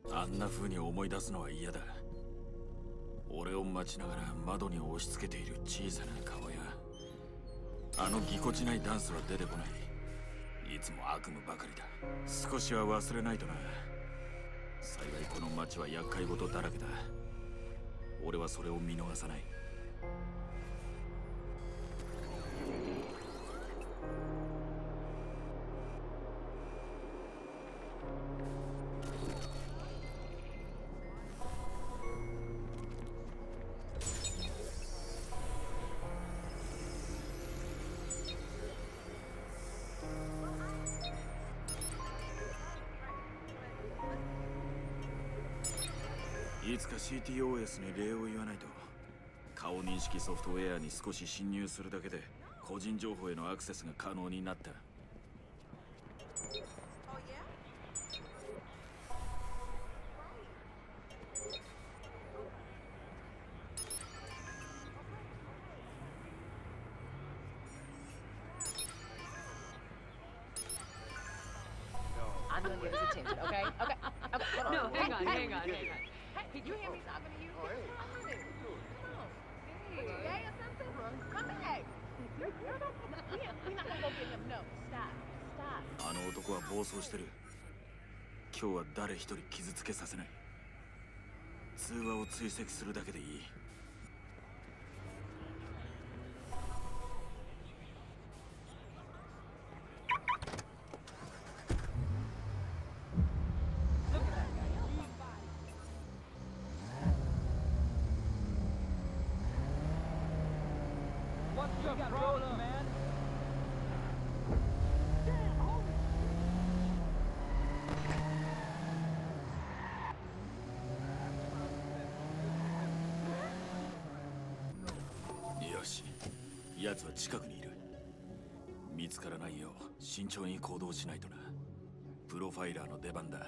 あんな風に思い出すのは嫌だ。俺を待ちながら窓に押し付けている小さな顔やあのぎこちないダンスは出てこない。いつも悪夢ばかりだ。少しは忘れないとな。幸いこの街は厄介事だらけだ。俺はそれを見逃さない。いつか CTOS に礼を言わないと。顔認識ソフトウェアに少し侵入するだけで個人情報へのアクセスが可能になった。 I'm gonna get his attention, okay? Okay. Okay. Hold on. No, hang on. Hey, you hear me talking to you? Come on. Gay or something? Come back. We're not gonna go get him. No. Stop. あの男は暴走してる。今日は誰一人傷つけさせない。通話を追跡するだけでいい。よし、奴は近くにいる。見つからないよう慎重に行動しないとな。プロファイラーの出番だ。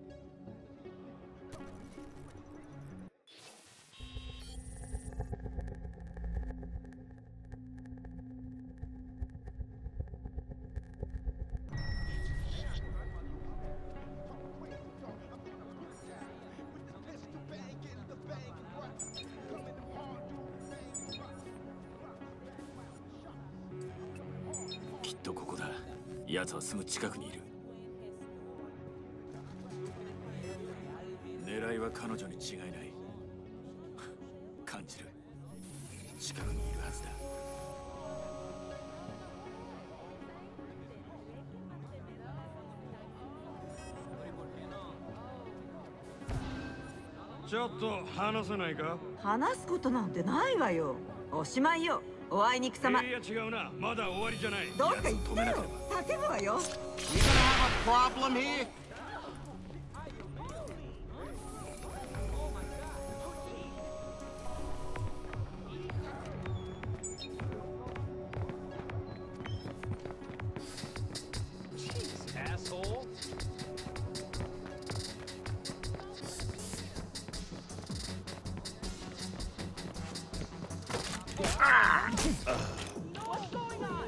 きっとここだ。奴はすぐ近くにいる。狙いは彼女に違いない。感じる。近くにいるはずだ。 ちょっと話せないか？ 話すことなんてないわよ。おしまいよ。おあいにくさま。 いや違うな。まだ終わりじゃない。 どうか言ってよ。叫ぶわよ。 You gonna have a problem here? Asshole. What's going on?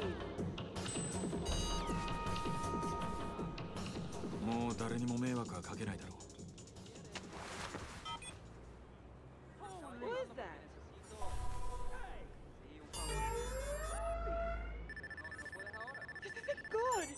もう誰にも迷惑はかけないだろう。 Who is that? This isn't good.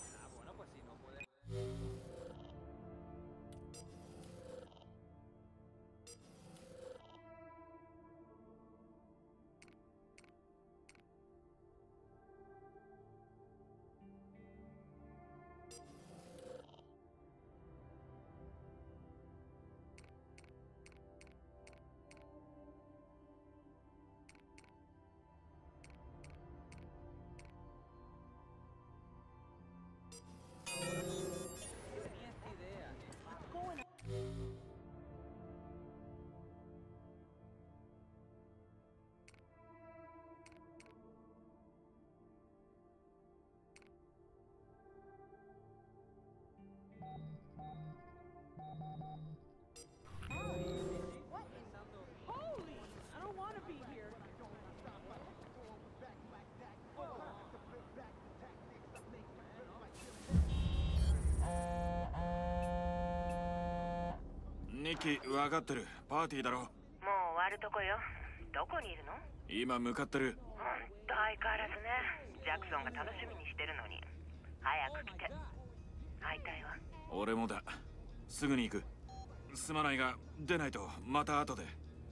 ニッキー、分かってる。パーティーだろ。 もう終わるとこよ。どこにいるの？ 今向かってる。 ほんと相変わらずね。ジャクソンが楽しみにしてるのに。早く来て。会いたいわ。 俺もだ。すぐに行く。すまないが、出ないとまた後で。 よ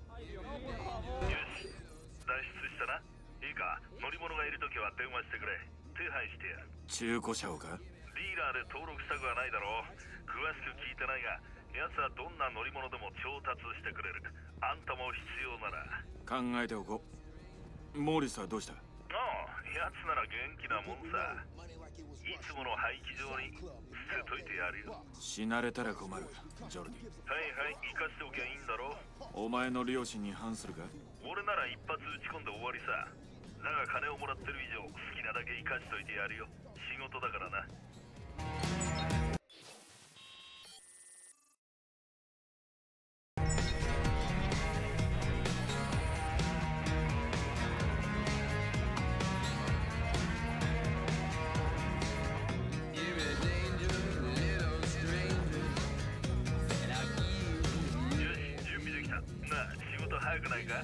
し、脱出したな。いいか、乗り物がいるときは電話してくれ。手配してやる。 中古車をか？ ディーラーで登録したくはないだろう。詳しく聞いてないが、奴はどんな乗り物でも調達してくれる。あんたも必要なら。 考えておこう。モーリスはどうした？ ああ、奴なら元気なもんさ。いつもの廃棄場に捨てといてやるよ。 死なれたら困る、ジョルディ。 はいはい、生かしておきゃいいんだろ。 お前の良心に反するか？ 俺なら一発撃ち込んで終わりさ。だが金をもらってる以上、好きなだけ生かしといてやるよ。仕事だからな。早くないか？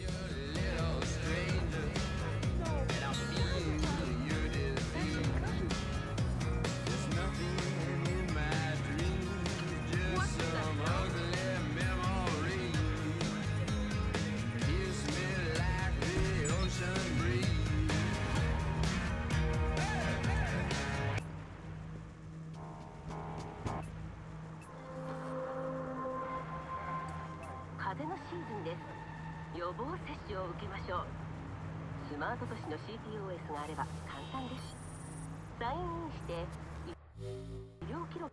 風邪のシーズンです。予防接種を受けましょう。スマート都市の CTOS があれば簡単です。サインインして医療記録。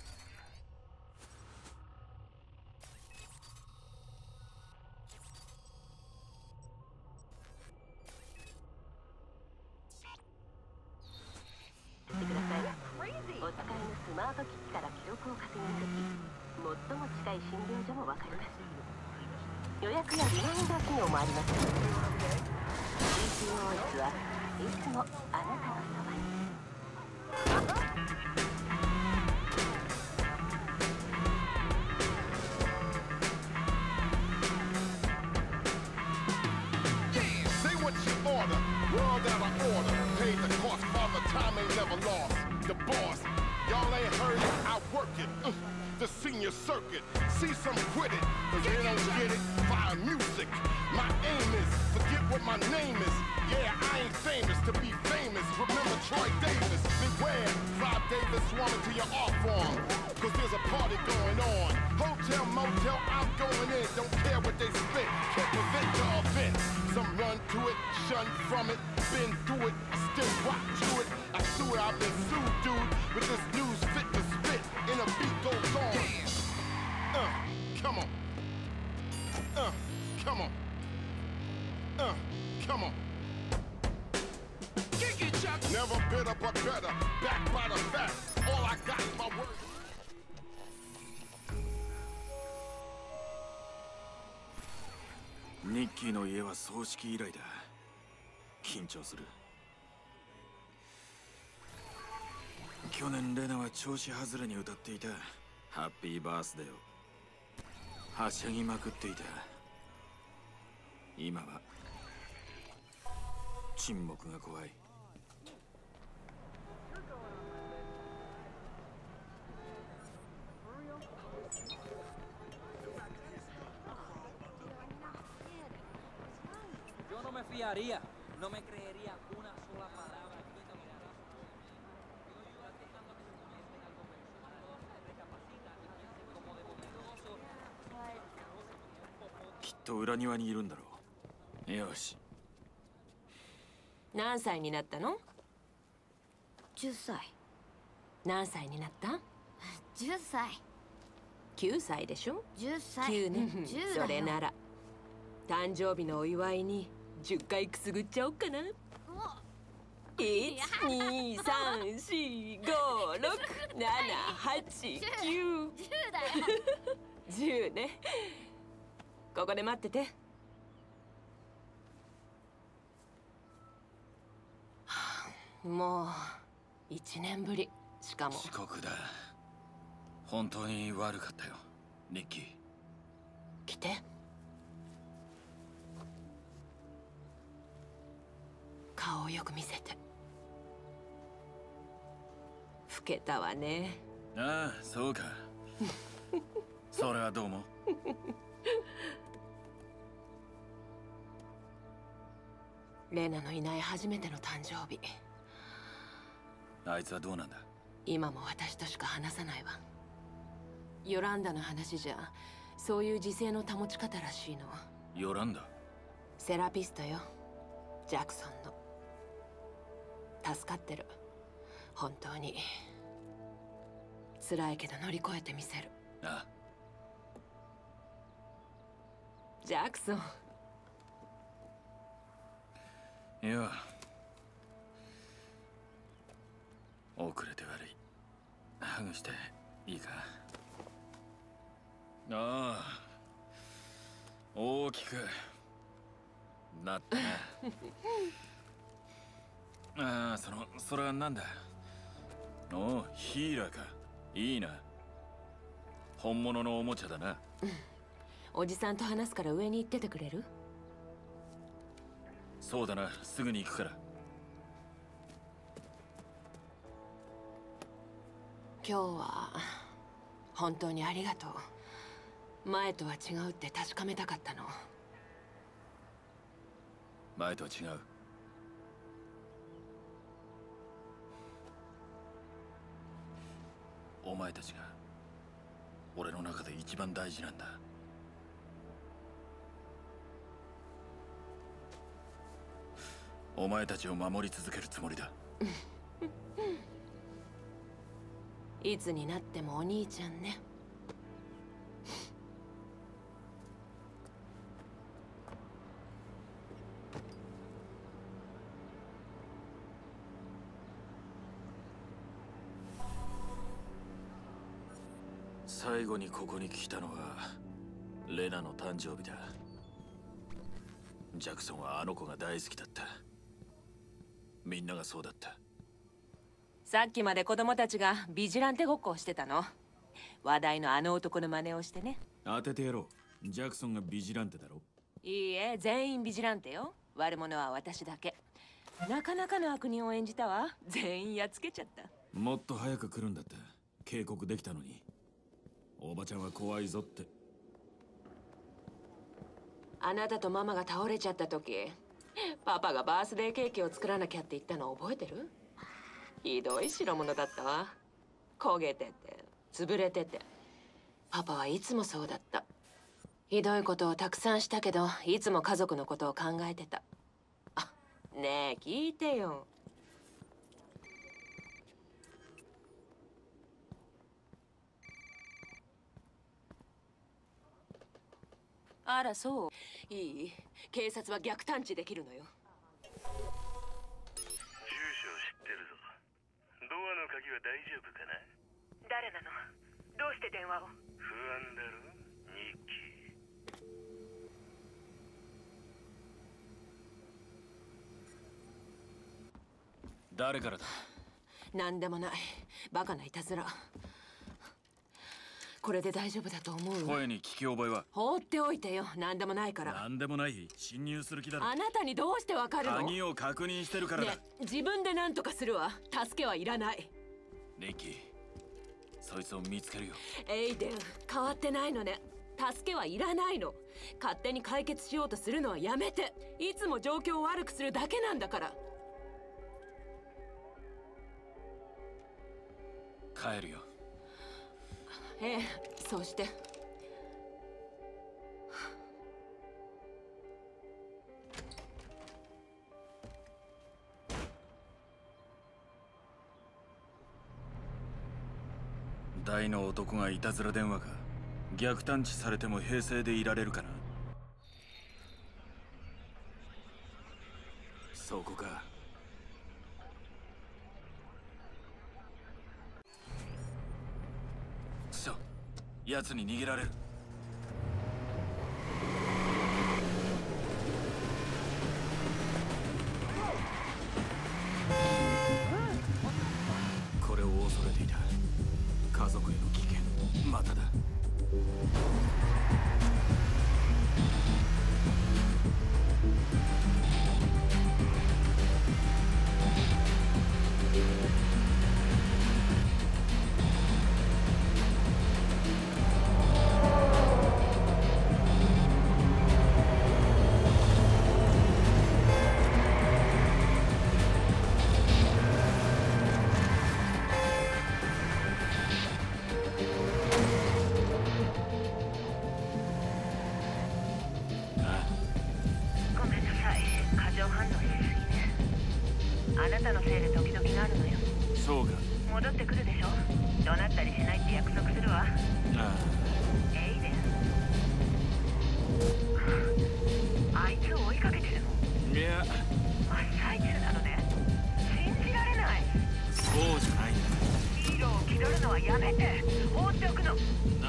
してください。お使いのスマート機器から記録を確認でき、最も近い診療所もわかります。予約やリマインダー機能もあります。CTOS はいつもあなたのそばに。 Say what you order, world out of order. Paid the cost, father time ain't never lost. The boss, y'all ain't heard it, I work it. The senior circuit, see some quit it, cause they don't get it, fire music. My aim is, forget what my name is. Yeah, I ain't famous to be famous. Remember Troy Davis, beware, Fly Davis swarming to your art form. Cause there's a party going on. Hotel, motel, I'm going in, don't care what they spit. Can't prevent the event. Some run to it, shun from it, been through it, I still rock to it. I sue it, I've been sued, dude, with this news fit to spit, and a beat goes on. Come on. Come on. Come on. Never bitter but better, backed by the facts. All I got is my word. ニッキーの家は葬式以来だ。緊張する。去年レナは調子外れに歌っていたハッピーバースデーをはしゃぎまくっていた。今は沈黙が怖い。 Yo no me fiaría, no me creería una sola palabra. Yo ayudo dejando que se convierta en algo personal, recapacita y piensen como de poderoso. きっと裏庭にいるんだろう。よし。 何歳になったの 10歳。 何歳になった 10歳。 9歳でしょ 10歳。 9ね 10だよ。 それなら誕生日のお祝いに10回くすぐっちゃおっかな。1、2、3、4、5、6、7、8、9。 10だよ。 10ね。ここで待ってて。もう1年ぶり。しかも遅刻だ。本当に悪かったよ、ニッキー。 来て。顔をよく見せて。老けたわね。 ああ、そうか。それはどうも。 レナのいない初めての誕生日。 あいつはどうなんだ？ 今も私としか話さないわ。ヨランダの話じゃ、そういう自制の保ち方らしいの。 ヨランダ？ セラピストよ、ジャクソンの。助かってる、本当に。辛いけど乗り越えてみせる。 ああ。 ジャクソン。 いや、遅れて悪い。ハグしていいか？ああ、大きくなったな。ああ、それはなんだ？おお、ヒーラーか。いいな。本物のおもちゃだな。 おじさんと話すから上に行っててくれる？ そうだな、すぐに行くから。 今日は本当にありがとう。前とは違うって確かめたかったの。 前とは違う。お前たちが俺の中で一番大事なんだ。お前たちを守り続けるつもりだ。 いつになってもお兄ちゃんね。 最後にここに来たのはレナの誕生日だ。ジャクソンはあの子が大好きだった。みんながそうだった。 さっきまで子供たちがビジランテごっこをしてたの。話題のあの男の真似をしてね。 当ててやろう。ジャクソンがビジランテだろ？ いいえ、全員ビジランテよ。悪者は私だけ。なかなかの悪人を演じたわ。全員やっつけちゃった。 もっと早く来るんだった。警告できたのに。おばちゃんは怖いぞって。 あなたとママが倒れちゃった時、パパがバースデーケーキを作らなきゃって言ったの覚えてる？ひどい代物だったわ。焦げてて潰れてて。パパはいつもそうだった。ひどいことをたくさんしたけど、いつも家族のことを考えてた。あ、ねえ聞いてよ。あらそう。いい？警察は逆探知できるのよ。 住所知ってるぞ。ドアの鍵は大丈夫かな？ 誰なの？どうして電話を？ 不安だろ、ニッキー。誰からだ？ なんでもない。バカないたずら。これで大丈夫だと思う？ 声に聞き覚えは？ 放っておいてよ。なんでもないから。 なんでもない。侵入する気だろ。 あなたにどうしてわかるの？ 鍵を確認してるからだ。 ね、自分で何とかするわ。助けはいらない。 ニッキー、そいつを見つけるよ。 エイデン、変わってないのね。助けはいらないの。勝手に解決しようとするのはやめて。いつも状況を悪くするだけなんだから。 帰るよ。 ええ、そうして。 大の男がいたずら電話か。逆探知されても平静でいられるかな。そこか。そう、奴に逃げられる。これを恐れていた。家族への危険、まただ。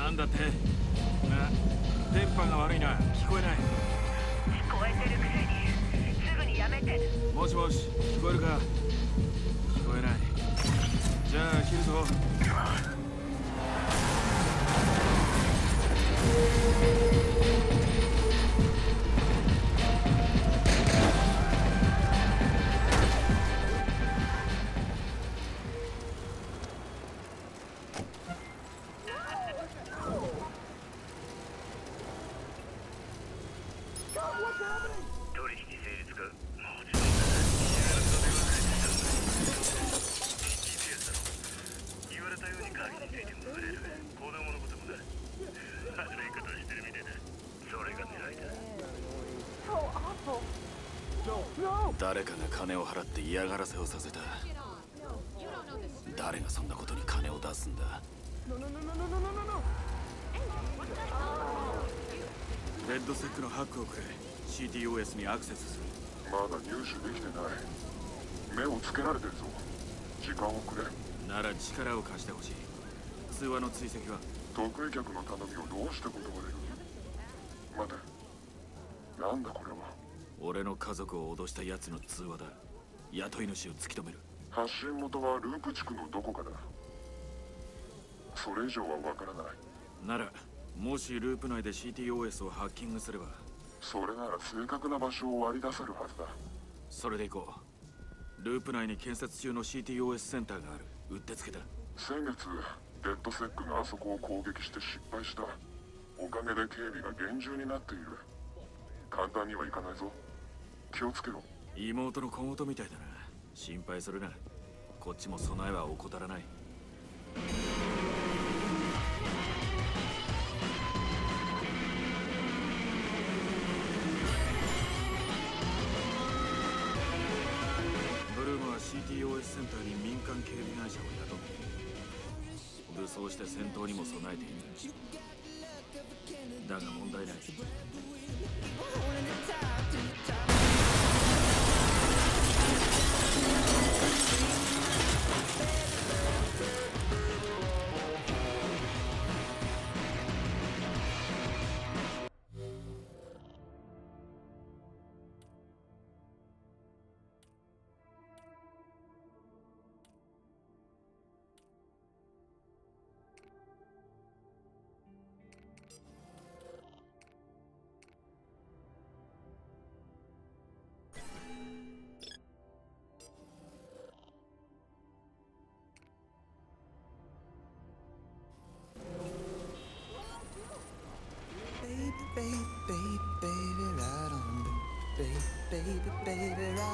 なんだってな、電波が悪いな、聞こえない。 聞こえてるくせにすぐにやめて。 もしもし、聞こえるか。聞こえない。じゃあ切るぞ。 取引成立か。もちろんだ。GPS だろ。言われたように鍵についてもらえる。子供のこともだ。悪いことしてるみたいだ。それが狙いだ。 誰かが金を払って嫌がらせをさせた。誰がそんなことに金を出すんだ。レッドセックのハックをくれ。 CTOS にアクセスする。 まだ入手できてない。目をつけられてるぞ。時間をくれ。 なら力を貸してほしい。通話の追跡は。 得意客の頼みをどうして断れる。待て、なんだこれは。 俺の家族を脅した奴の通話だ。雇い主を突き止める。 発信元はループ地区のどこかだ。それ以上はわからない。 ならもしループ内で CTOS をハッキングすれば。 それなら正確な場所を割り出せるはずだ。 それでいこう。ループ内に建設中の CTOS センターがある。うってつけだ。 先月レッドセックがあそこを攻撃して失敗した。おかげで警備が厳重になっている。簡単にはいかないぞ。気をつけろ。 妹の小言みたいだな。心配するな。こっちも備えは怠らない。ブルームは CTOS センターに民間警備会社を雇っている。武装して戦闘にも備えている。だが問題ない。 Baby, baby, right on, baby, baby, baby, right